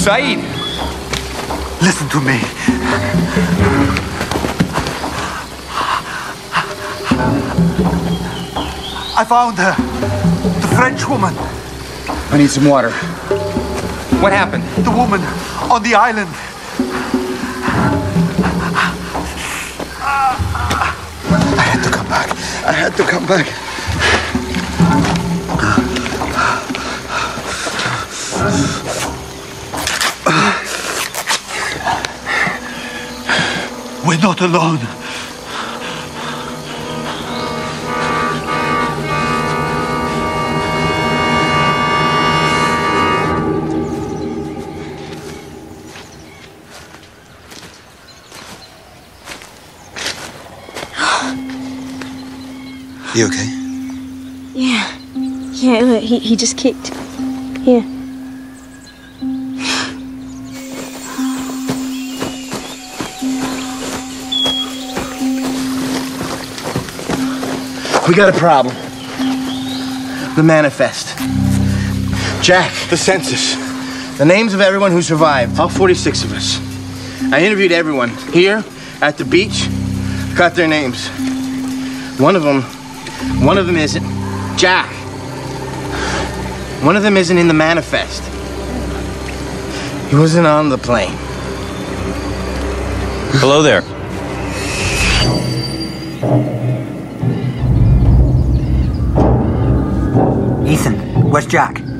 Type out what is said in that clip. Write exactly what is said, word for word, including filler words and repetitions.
Saeed! Listen to me. I found her. The French woman. I need some water. What happened? The woman on the island. I had to come back. I had to come back. We're not alone. You okay? Yeah. Yeah, look, he, he just kicked. Here. We got a problem. The manifest. Jack. The census. The names of everyone who survived. All forty-six of us. I interviewed everyone here, at the beach, got their names. One of them, one of them isn't. Jack. One of them isn't in the manifest. He wasn't on the plane. Hello there. Ethan, where's Jack?